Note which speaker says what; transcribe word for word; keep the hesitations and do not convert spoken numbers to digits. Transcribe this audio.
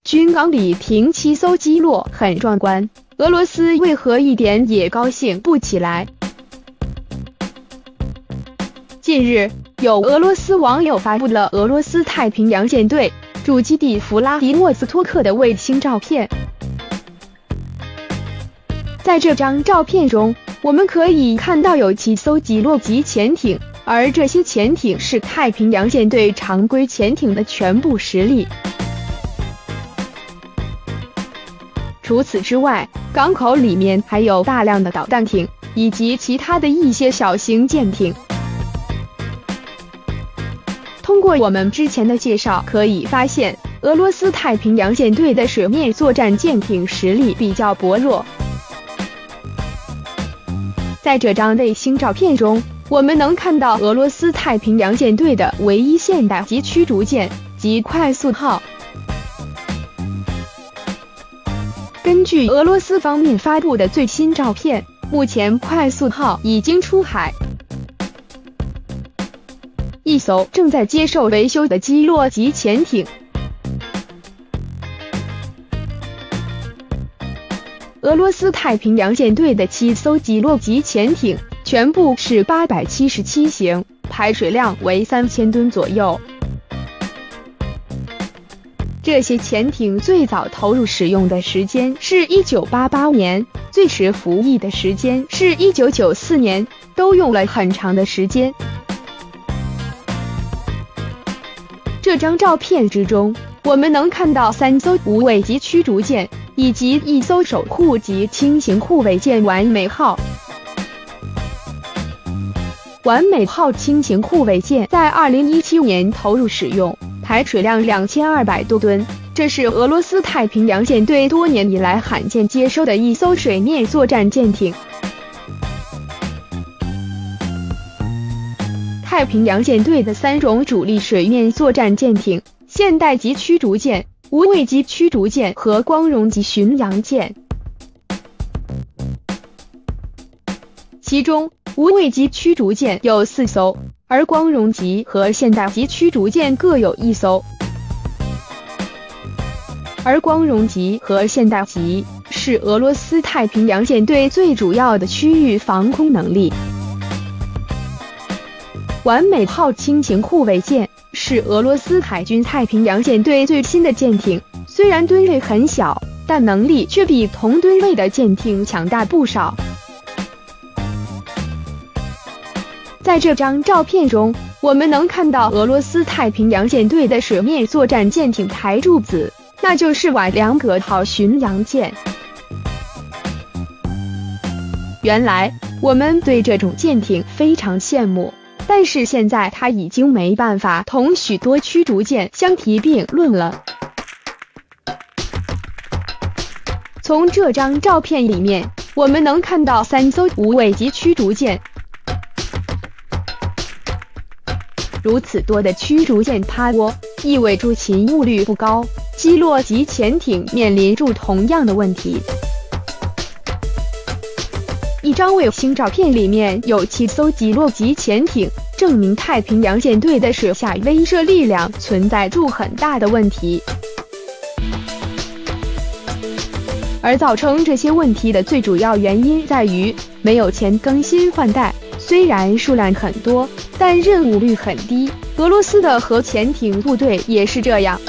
Speaker 1: 军港里停七艘击落，很壮观。俄罗斯为何一点也高兴不起来？近日，有俄罗斯网友发布了俄罗斯太平洋舰队驻基地弗拉迪沃斯托克的卫星照片。在这张照片中，我们可以看到有七艘击落级潜艇，而这些潜艇是太平洋舰队常规潜艇的全部实力。除此之外，港口里面还有大量的导弹艇以及其他的一些小型舰艇。通过我们之前的介绍可以发现，俄罗斯太平洋舰队的水面作战舰艇实力比较薄弱。在这张卫星照片中，我们能看到俄罗斯太平洋舰队的唯一现代级驱逐舰及快速号。根据俄罗斯方面发布的最新照片，目前快速号已经出海。一艘正在接受维修的击落级潜艇。俄罗斯太平洋舰队的七艘击落级潜艇全部是八百七十七型，排水量为三千吨左右。这些潜艇最早投入使用的时间是一九八八年，最迟服役的时间是一九九四年，都用了很长的时间。这张照片之中，我们能看到三艘无畏级驱逐舰以及一艘守护级轻型护卫舰完美号。完美号轻型护卫舰在二零一七年投入使用，排水量两千二百多吨，这是俄罗斯太平洋舰队多年以来罕见接收的一艘水面作战舰艇。太平洋舰队的三种主力水面作战舰艇：现代级驱逐舰、无畏级驱逐舰和光荣级巡洋舰。其中，无畏级驱逐舰有四艘，而光荣级和现代级驱逐舰各有一艘。而光荣级和现代级是俄罗斯太平洋舰队最主要的区域防空能力。完美号轻型护卫舰是俄罗斯海军太平洋舰队最新的舰艇，虽然吨位很小，但能力却比同吨位的舰艇强大不少。在这张照片中，我们能看到俄罗斯太平洋舰队的水面作战舰艇台柱子，那就是瓦良格号巡洋舰。原来，我们对这种舰艇非常羡慕。但是现在它已经没办法同许多驱逐舰相提并论了。从这张照片里面，我们能看到三艘无畏级驱逐舰。如此多的驱逐舰趴窝，意味着勤务率不高，击落级潜艇面临住同样的问题。一张卫星照片里面有七艘击落级潜艇，证明太平洋舰队的水下威慑力量存在住很大的问题。而造成这些问题的最主要原因在于没有钱更新换代，虽然数量很多，但任务率很低。俄罗斯的核潜艇部队也是这样。